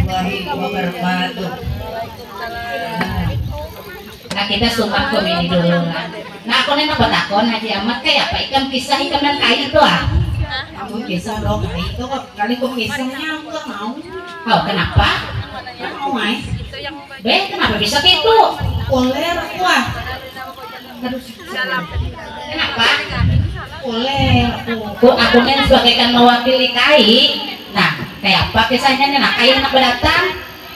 warahmatullahi wabarakatuh. Nah kita sumpah ke ini dulu lah. Nah aku nih apa takon Haji Ahmad kayak apa ikan kisah ikan dan kai itu ah. Kamu kisah dong kai itu kok kali kok kisahnya aku gak mau. Oh kenapa? Gak mau mas. Kenapa bisa gitu? Uler aku ah. Kenapa? Uler aku nih sebagai kan mewakili kai. Nah kayak apa kisahnya nih? Nah kai anak berdatang.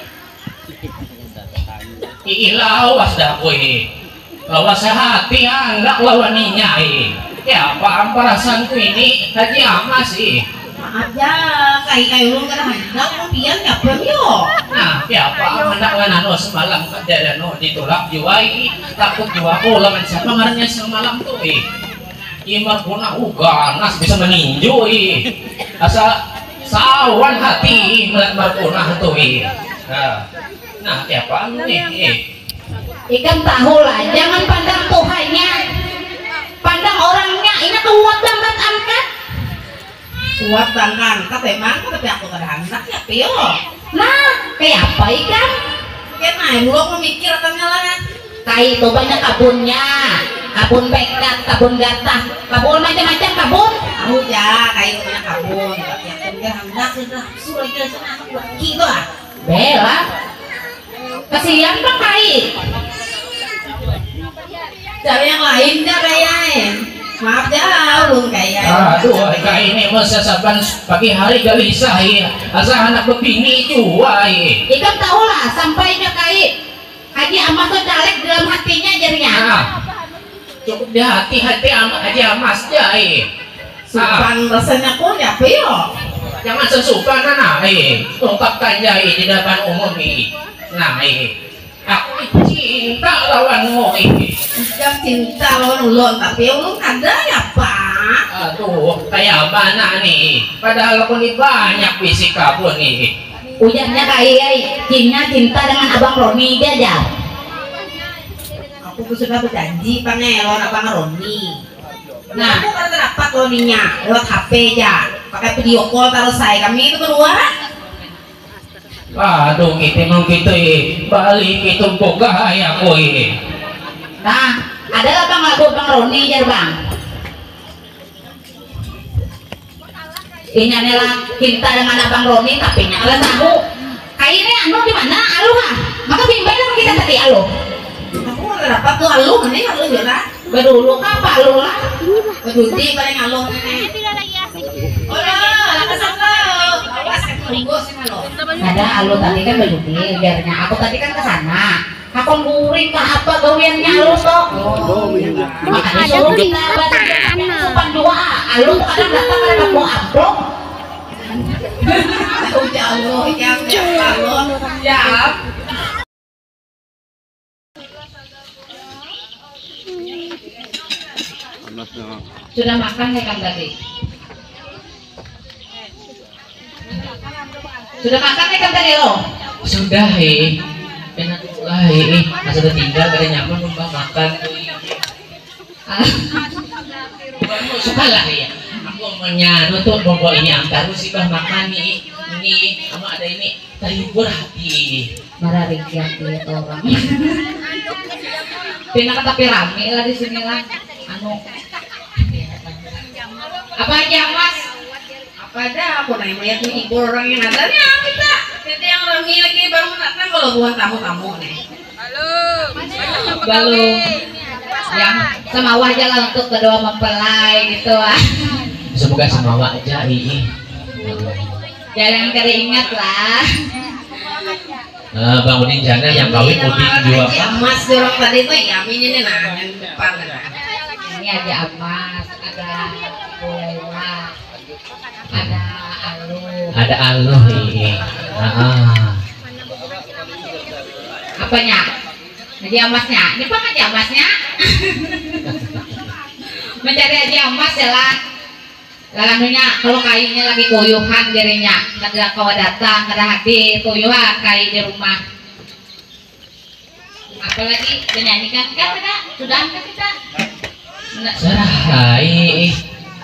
Lawas dah kue, lawas sehati anggap lawaninya ya apa perasaanku ini Haji Ahmad sih aja kayak lu kan hendak kemudian nyapem yo nah ya apa hendak lanano semalam kerja no ditolak juai takut jua aku lawan siapa marahnya semalam tuh imar guna ganas bisa meninju asa sawan hati melihat marguna tuh nah siapa nih ikan tahu lah jangan pandang Tuhannya pandang orangnya ini kuat banget angkat kuat banget tapi emang tapi aku kada angkat ya pio nah kayak apa ikan kayak belum memikir katanya lah kayak itu banyak kabunnya kabun bekat kabun gatah kabun macam-macam kabun tahu ya kayak itu banyak kabun tapi aku enggak hendak sudah suruh ke sana buat gitu ah bela kasihan bang kai cari yang lain dah kayak maaf ya ulun kayak aduh kayak ini masa saban pagi hari gak bisa asa anak bepini cuai ikan tahu lah sampainya kai Haji Ahmad tuh dalek dalam hatinya jadinya cukup di hati-hati Haji Ahmad jai supan rasanya kok ya pio jangan sesukan anak ungkapkan jai di depan umum nah aku cinta lawanmu jam cinta lawan ulun tapi ulun ada ya pak aduh kayak mana nih padahal aku nih banyak fisik kabun nih ujarnya kayak cinta dengan abang Roni aja aku sudah berjanji panelon abang Roni nah aku kan dapat Roninya lewat HP aja pakai video call taruh saya kami itu berdua aduh kita mau gitu balik itu boga ya koi nah ada lah bang lagu bang Roni jar bang ini adalah cinta dengan abang Roni tapi nyala tahu kayaknya anu di mana alu ha maka bimbang sama kita tadi alu aku nggak dapat tuh alu ini alu juga bedulu apa alu lah bedudi paling alu oh lah kesana ada alu tadi kan bedudi biarnya aku tadi kan kesana aku nguring ke apa gawiannya alu toh makanya suruh kita supan dua alu tuh kadang datang ada mau amplop ya Allah ya sudah makan ya kan tadi sudah makan ya kan tadi lo sudah enak lah masa udah tinggal kada nyaman numpang makan bukan suka lah ya aku menyanu tuh bobo ini angkaru sih bah makan nih ini sama ada ini terhibur hati marah hati orang pindah tapi rame lah di sini lah anu apa aja mas apa ada aku nanya melihat nih ibu orang yang ada nih kita yang rame lagi baru datang kalau buat tamu-tamu nih halo yang sama aja lah untuk kedua mempelai gitu ah semoga semawa aja jangan keringat lah Bang Udin Jana yang kawin Udin juga emas dorong tadi tuh ya ini nah yang depan ini aja emas ada bola ada alu apanya aja emasnya ini pak aja emasnya mencari aja emas ya lah lalunya kalau kayunya lagi kuyuhan dirinya ada kawa datang ada hadir kuyuhan kayu di rumah apalagi menyanyikan kan ada sudah angkat kita Sarai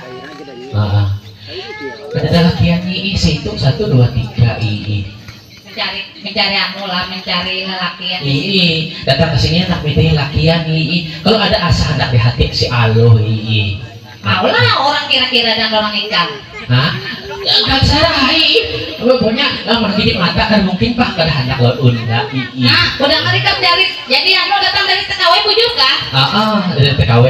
ada lakian ii situ 1 2 3 ii mencari anu lah, mencari lelakian. Datang ke sini anak bete lakian kalau ada asa anak di hati si aloh Maulah orang kira-kira dan orang ikan. Hah? Gak salah pokoknya lama gini mata kan mungkin pak kada hendak laun enggak Nah udah mereka dari jadi anu datang dari TKW bujur kah? Dari TKW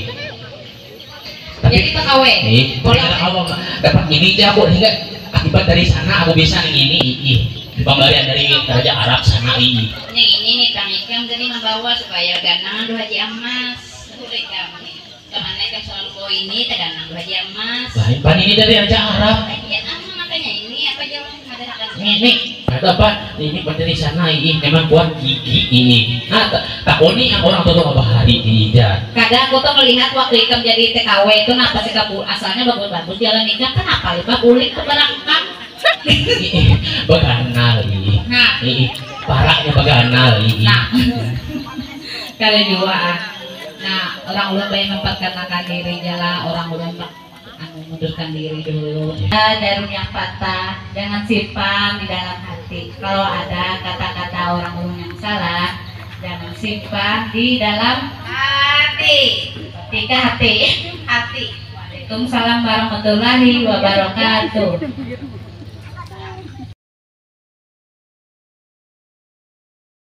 tapi jadi TKW dapat gini aja aku hingga akibat dari sana aku bisa ini pemberian dari Raja Arab sana ini nih Kang Ikam jadi membawa supaya ganangan dua haji emas udah kami kemana kan selalu bawa ini tegangan dua haji emas lain pan ini dari Raja Arab ya makanya ini apa jalan ada ini kata apa ini dari sana ini memang kuat gigi ini tak ini yang orang tua bahari tidak kadang aku tuh melihat waktu Ikam jadi TKW itu kenapa sih kabur asalnya bagus-bagus jalan nikah kenapa lupa kulit keberangkat beganal nah paraknya beganal nah kali dua nah orang ulun bayi memperkenalkan diri jalan orang ulun mundurkan diri dulu jarum yang patah jangan simpan di dalam hati kalau ada kata-kata orang ulun yang salah jangan simpan di dalam hati ketika hati Waalaikumsalam warahmatullahi wabarakatuh